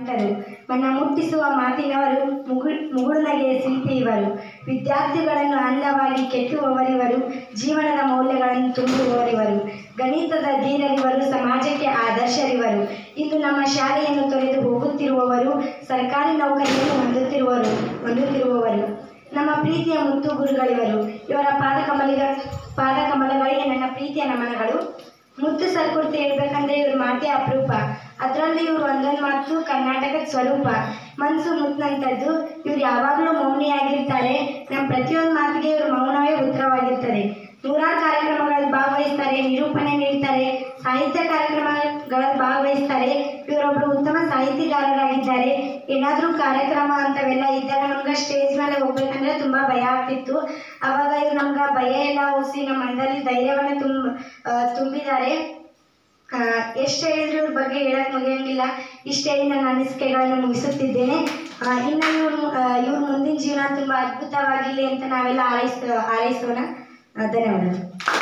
ಸಂತರು, ಮನ ಮುಟ್ಟಿಸುವ ಮಾತಿನವರು, ಮುಗುಳುನಗೆಯ ಶಿಲ್ಪಿ ಇವರು. ವಿದ್ಯಾರ್ಥಿಗಳನ್ನು ಅಂದವಾಗಿ ಕೆತ್ತುವವರಿವರು, ಜೀವನದ ಮೌಲ್ಯಗಳನ್ನು ತುಂಬುವವರಿವರು. ಗಣಿತದ ಧೀರರಿವರು, ಸಮಾಜಕ್ಕೆ ಆದರ್ಶರಿವರು. ಇಂದು ನಮ್ಮ ಶಾಲೆಯನ್ನು ತೊರೆದು ಹೋಗುತ್ತಿರುವವರು, ಸರ್ಕಾರಿ ನೌಕರಿಯನ್ನು ಹೊಂದುತ್ತಿರುವವರು. ನಮ್ಮ ಪ್ರೀತಿಯ ಮುತ್ತು ಗುರುಗಳಿವರು. ಇವರ ಪಾದಕಮಲಗಳಿಗೆ ನನ್ನ ಪ್ರೀತಿಯ ನಮನಗಳು. ಮುತ್ತು ಸರ್ಕುರ್ತಿ ಹೇಳ್ಬೇಕಂದ್ರೆ ಇವ್ರ ಮಾತೇ ಅಪರೂಪ. ಅದರಲ್ಲಿ ಇವ್ರು ಒಂದೊಂದು ಮಾತು ಕರ್ನಾಟಕದ ಸ್ವರೂಪ. ಮನಸ್ಸು ಮುತ್ತಿನಂಥದ್ದು. ಇವ್ರು ಯಾವಾಗಲೂ ಮೌನಿಯಾಗಿರ್ತಾರೆ. ನಮ್ಮ ಪ್ರತಿಯೊಂದು ಮಾತಿಗೆ ಇವ್ರ ಮೌನವೇ ಉತ್ತರವಾಗಿರ್ತದೆ. ನೂರಾರು ಕಾರ್ಯಕ್ರಮಗಳಲ್ಲಿ ಭಾಗವಹಿಸ್ತಾರೆ, ನಿರೂಪಣೆ ನೀಡ್ತಾರೆ, ಸಾಹಿತ್ಯ ಕಾರ್ಯಕ್ರಮಗಳಲ್ಲಿ ಭಾಗವಹಿಸ್ತಾರೆ. ಇವರೊಬ್ಬರು ಉತ್ತಮ ಸಾಹಿತಿಗಾರರಾಗಿದ್ದಾರೆ. ಏನಾದರೂ ಕಾರ್ಯಕ್ರಮ ಅಂಥವೆಲ್ಲ ಇದ್ದಾಗ ನಮ್ಗೆ ಸ್ಟೇಜ್ ಮೇಲೆ ಹೋಗ್ಬೇಕಂದ್ರೆ ತುಂಬ ಭಯ ಆಗ್ತಿತ್ತು. ಆವಾಗ ಇವ್ರು ನಮ್ಗೆ ಭಯ ಎಲ್ಲ ಹೋಗಿಸಿ ನಮ್ಮ ಮನದಲ್ಲಿ ಧೈರ್ಯವನ್ನು ತುಂಬಿದ್ದಾರೆ. ಎಷ್ಟು ಹೇಳಿದ್ರು ಇವ್ರ ಬಗ್ಗೆ ಹೇಳಕ್ಕೆ ಮುಗಿಯಂಗಿಲ್ಲ. ಇಷ್ಟು ಹೇಳಿ ನನ್ನ ಅನಿಸಿಕೆಗಳನ್ನು ಮುಗಿಸುತ್ತಿದ್ದೇನೆ. ಇನ್ನು ಇವ್ರ ಮುಂದಿನ ಜೀವನ ತುಂಬ ಅದ್ಭುತವಾಗಿರಲಿ ಅಂತ ನಾವೆಲ್ಲ ಹಾರೈಸೋಣ. ಧನ್ಯವಾದಗಳು.